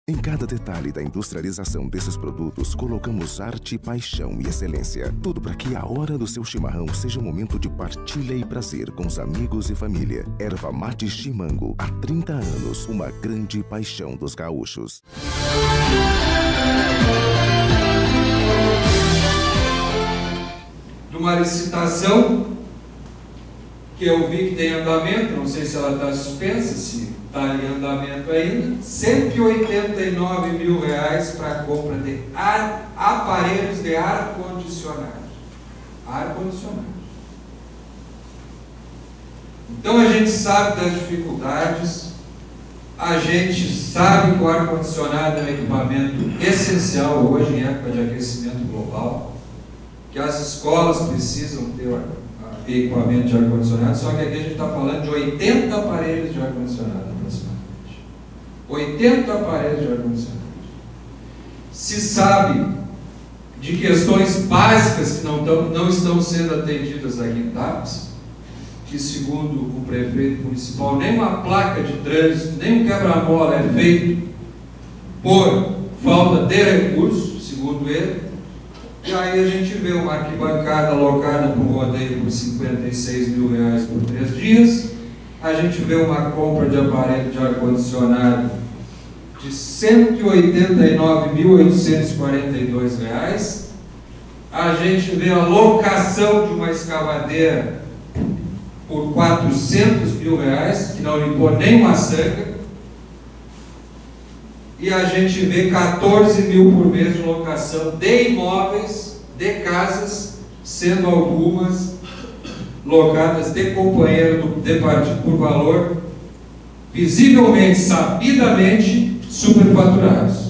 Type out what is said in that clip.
Em cada detalhe da industrialização desses produtos, colocamos arte, paixão e excelência. Tudo para que a hora do seu chimarrão seja um momento de partilha e prazer com os amigos e família. Erva Mate Chimango, há 30 anos, uma grande paixão dos gaúchos. Numa licitação que eu vi que tem andamento, não sei se ela está suspensa, se está em andamento ainda, R$ 189 mil para a compra de aparelhos de ar-condicionado. Ar-condicionado. Então a gente sabe das dificuldades, a gente sabe que o ar-condicionado é um equipamento essencial hoje em época de aquecimento global, que as escolas precisam ter equipamento de ar-condicionado, só que aqui a gente está falando de 80 aparelhos de ar-condicionado aproximadamente. 80 aparelhos de ar-condicionado. Se sabe de questões básicas que não estão sendo atendidas aqui em Tapes, que segundo o prefeito municipal, nem uma placa de trânsito, nem um quebra-mola é feito por falta de recursos, segundo ele. E aí a gente vê uma arquibancada alocada para um rodeio por R$ 56 mil por 3 dias. A gente vê uma compra de aparelho de ar-condicionado de R$ 189.842. A gente vê a locação de uma escavadeira por R$ 400 mil, que não limpou nem uma sanga. E a gente vê 14 mil por mês de locação de imóveis, de casas, sendo algumas locadas de companheiro de partido por valor visivelmente, sabidamente superfaturados.